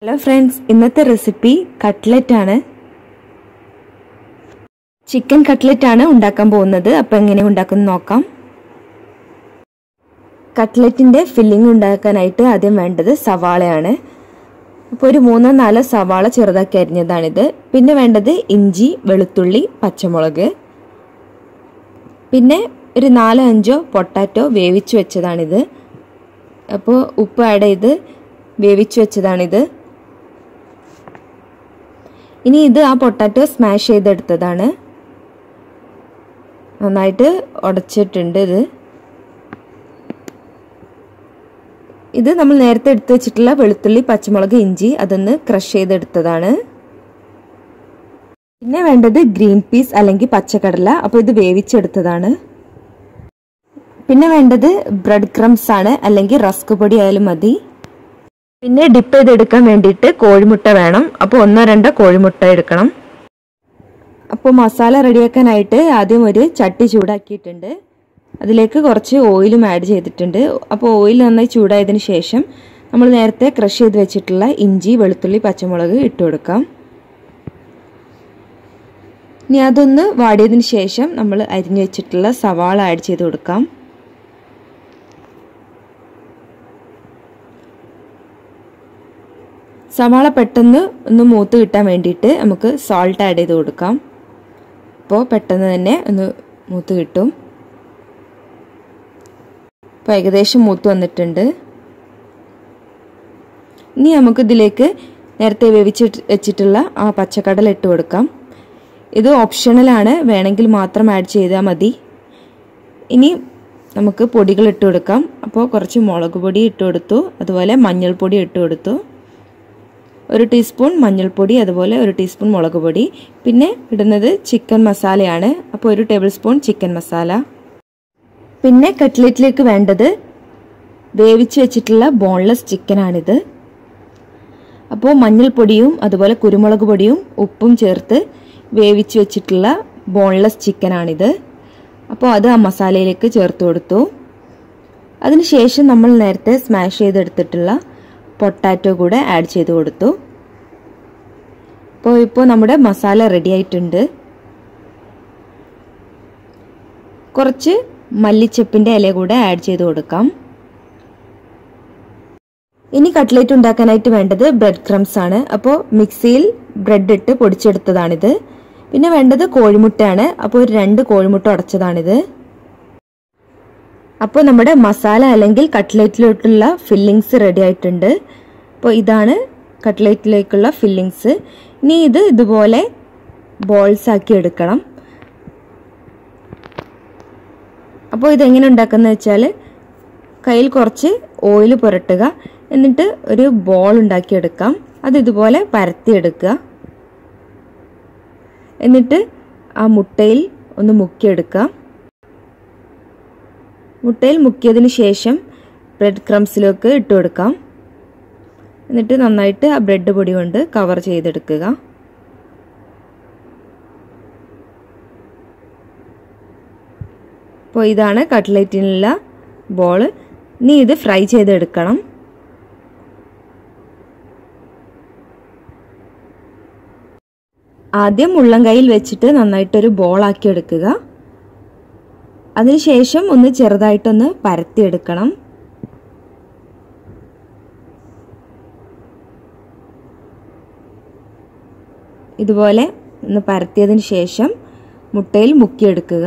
Hello friends, ഇന്നത്തെ recipe cutlet ആണ്. Chicken cutlet ആണ് ഉണ്ടാക്കാൻ പോകുന്നത്. അപ്പോൾ എങ്ങനെ ഉണ്ടാക്കുന്നത് നോക്കാം. കട്ട്ലറ്റിന്റെ ഫില്ലിംഗ് ഉണ്ടാക്കാനായിട്ട് ആദ്യം വേണ്ടത് സവാളയാണ്. അപ്പോൾ ഒരു 3-4 സവാള ചെറുതാക്കി അരിഞ്ഞതാണിത്. പിന്നെ വേണ്ടത് ഇഞ്ചി, വെളുത്തുള്ളി, പച്ചമുളക്. പിന്നെ ഒരു 4-5 പൊട്ടാറ്റോ വേവിച്ചു വെച്ചതാണിത്. അപ്പോൾ ഉപ്പ് ആഡ് ചെയ്ത് വേവിച്ചു വെച്ചതാണിത്. ഇനി ഇത് ആ പൊട്ടാറ്റോ സ്മാഷ് ചെയ്തെടുത്തതാണ്. നന്നായിട്ട് ഉടച്ചിട്ടുണ്ട്. ഇത് നമ്മൾ നേരത്തെ എടുത്തു വെച്ചിട്ടുള്ള വെളുത്തുള്ളി, പച്ചമുളക്, ഇഞ്ചി അതൊന്ന് ക്രഷ് ചെയ്തെടുത്തതാണ്. പിന്നെ വേണ്ടത് ഗ്രീൻ പീസ് അല്ലെങ്കിൽ പച്ചക്കടല. അപ്പോൾ ഇത് വേവിച്ചെടുത്തതാണ്. പിന്നെ വേണ്ടത് ബ്രെഡ് ക്രംസ് ആണ്, അല്ലെങ്കിൽ റസ്ക് പൊടി ആയാലും മതി. പിന്നെ ഡിപ്പ് ചെയ്തെടുക്കാൻ വേണ്ടിയിട്ട് കോഴിമുട്ട വേണം. അപ്പോൾ 1-2 കോഴിമുട്ട എടുക്കണം. അപ്പോൾ മസാല റെഡിയാക്കാനായിട്ട് ആദ്യം ഒരു ചട്ടി ചൂടാക്കിയിട്ടുണ്ട്. അതിലേക്ക് കുറച്ച് ഓയിലും ആഡ് ചെയ്തിട്ടുണ്ട്. അപ്പോൾ ഓയിൽ നന്നായി ചൂടായതിന് ശേഷം നമ്മൾ നേരത്തെ ക്രഷ് ചെയ്ത് വെച്ചിട്ടുള്ള ഇഞ്ചി, വെളുത്തുള്ളി, പച്ചമുളക് ഇട്ട് കൊടുക്കാം. ഇനി അതൊന്ന് വാടിയതിന് ശേഷം നമ്മൾ അരിഞ്ഞു വെച്ചിട്ടുള്ള സവാള ആഡ് ചെയ്ത് കൊടുക്കാം. സവാള പെട്ടെന്ന് ഒന്ന് മൂത്ത് കിട്ടാൻ വേണ്ടിയിട്ട് നമുക്ക് സോൾട്ട് ആഡ് ചെയ്ത് കൊടുക്കാം. അപ്പോൾ പെട്ടെന്ന് തന്നെ ഒന്ന് മൂത്ത് കിട്ടും. ഇപ്പോൾ ഏകദേശം മൂത്ത് വന്നിട്ടുണ്ട്. ഇനി നമുക്കിതിലേക്ക് നേരത്തെ വേവിച്ച് വെച്ചിട്ടുള്ള ആ പച്ചക്കടല ഇട്ട് കൊടുക്കാം. ഇത് ഓപ്ഷണലാണ്, വേണമെങ്കിൽ മാത്രം ആഡ് ചെയ്താൽ മതി. ഇനി നമുക്ക് പൊടികൾ ഇട്ട് കൊടുക്കാം. അപ്പോൾ കുറച്ച് മുളക് പൊടി ഇട്ട് കൊടുത്തു, അതുപോലെ മഞ്ഞൾപ്പൊടി ഇട്ട് കൊടുത്തു. 1 ടീസ്പൂൺ മഞ്ഞൾപ്പൊടി, അതുപോലെ 1 ടീസ്പൂൺ മുളക് പൊടി. പിന്നെ ഇടുന്നത് ചിക്കൻ മസാലയാണ്. അപ്പോൾ 1 ടേബിൾ സ്പൂൺ ചിക്കൻ മസാല. പിന്നെ കട്ട്ലറ്റിലേക്ക് വേണ്ടത് വേവിച്ച് വെച്ചിട്ടുള്ള ബോൺലെസ് ചിക്കനാണിത്. അപ്പോൾ മഞ്ഞൾപ്പൊടിയും അതുപോലെ കുരുമുളക് പൊടിയും ഉപ്പും ചേർത്ത് വേവിച്ച് വെച്ചിട്ടുള്ള ബോൺലെസ് ചിക്കനാണിത്. അപ്പോൾ അത് ആ മസാലയിലേക്ക് ചേർത്ത് കൊടുത്തു. അതിനുശേഷം നമ്മൾ നേരത്തെ സ്മാഷ് ചെയ്തെടുത്തിട്ടുള്ള പൊട്ടാറ്റോ കൂടെ ആഡ് ചെയ്ത് കൊടുത്തു. ഇപ്പോൾ നമ്മുടെ മസാല റെഡി ആയിട്ടുണ്ട്. കുറച്ച് മല്ലിച്ചപ്പിൻ്റെ ഇല കൂടെ ആഡ് ചെയ്ത് കൊടുക്കാം. ഇനി കട്ട്ലറ്റ് ഉണ്ടാക്കാനായിട്ട് വേണ്ടത് ബ്രെഡ് ക്രംസ് ആണ്. അപ്പോൾ മിക്സിയിൽ ബ്രെഡ് ഇട്ട് പൊടിച്ചെടുത്തതാണിത്. പിന്നെ വേണ്ടത് കോഴിമുട്ടയാണ്. അപ്പോൾ ഒരു 2 കോഴിമുട്ട ഉടച്ചതാണിത്. അപ്പോൾ നമ്മുടെ മസാല അല്ലെങ്കിൽ കട്ട്ലറ്റിലോട്ടുള്ള ഫില്ലിങ്സ് റെഡി ആയിട്ടുണ്ട്. അപ്പോൾ ഇതാണ് കട്ട്ലറ്റിലേക്കുള്ള ഫില്ലിങ്സ്. ഇനി ഇത് ഇതുപോലെ ബോൾസ് ആക്കി എടുക്കണം. അപ്പോൾ ഇതെങ്ങനെ ഉണ്ടാക്കുന്നത് വെച്ചാൽ കയ്യിൽ കുറച്ച് ഓയിൽ പുരട്ടുക, എന്നിട്ട് ഒരു ബോൾ ഉണ്ടാക്കിയെടുക്കാം. അത് ഇതുപോലെ പരത്തിയെടുക്കുക. എന്നിട്ട് ആ മുട്ടയിൽ ഒന്ന് മുക്കിയെടുക്കാം. മുട്ടയിൽ മുക്കിയതിന് ശേഷം ബ്രെഡ് ക്രംസിലേക്ക് ഇട്ട് കൊടുക്കാം. എന്നിട്ട് നന്നായിട്ട് ആ ബ്രെഡ് പൊടി കൊണ്ട് കവർ ചെയ്തെടുക്കുക. അപ്പോൾ ഇതാണ് കട്ട്ലറ്റിനുള്ള ബോൾ. ഇനി ഇത് ഫ്രൈ ചെയ്തെടുക്കണം. ആദ്യം ഉള്ളം കൈയിൽ വെച്ചിട്ട് നന്നായിട്ടൊരു ബോളാക്കി എടുക്കുക. അതിനുശേഷം ഒന്ന് ചെറുതായിട്ടൊന്ന് പരത്തിയെടുക്കണം. ഇതുപോലെ ഒന്ന് പരത്തിയതിന് ശേഷം മുട്ടയിൽ മുക്കിയെടുക്കുക.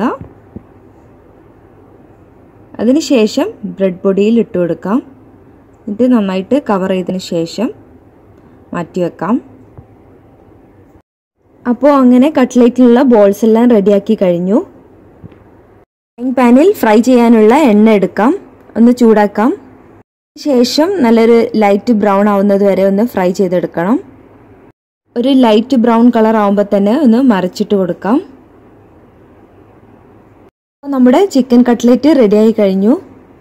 അതിനുശേഷം ബ്രെഡ് പൊടിയിൽ ഇട്ട് കൊടുക്കാം. എന്നിട്ട് നന്നായിട്ട് കവർ ചെയ്തതിന് ശേഷം മാറ്റിവെക്കാം. അപ്പോൾ അങ്ങനെ കട്ട്ലറ്റിലുള്ള ബോൾസ് എല്ലാം റെഡിയാക്കി കഴിഞ്ഞു. ഫ്രൈങ് പാനിൽ ഫ്രൈ ചെയ്യാനുള്ള എണ്ണ എടുക്കാം, ഒന്ന് ചൂടാക്കാം. ശേഷം നല്ലൊരു ലൈറ്റ് ബ്രൗൺ ആവുന്നത് വരെ ഒന്ന് ഫ്രൈ ചെയ്തെടുക്കണം. ഒരു ലൈറ്റ് ബ്രൗൺ കളർ ആവുമ്പോൾ തന്നെ ഒന്ന് മറിച്ചിട്ട് കൊടുക്കാം. നമ്മുടെ ചിക്കൻ കട്ട്ലറ്റ് റെഡിയായി കഴിഞ്ഞു.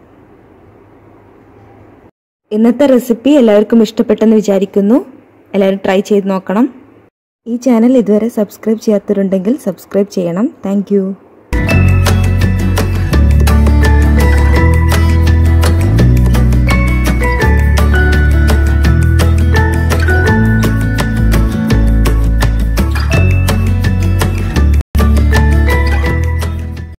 ഇന്നത്തെ റെസിപ്പി എല്ലാവർക്കും ഇഷ്ടപ്പെട്ടെന്ന് വിചാരിക്കുന്നു. എല്ലാവരും ട്രൈ ചെയ്ത് നോക്കണം. ഈ ചാനൽ ഇതുവരെ സബ്സ്ക്രൈബ് ചെയ്യാത്തവരുണ്ടെങ്കിൽ സബ്സ്ക്രൈബ് ചെയ്യണം. താങ്ക്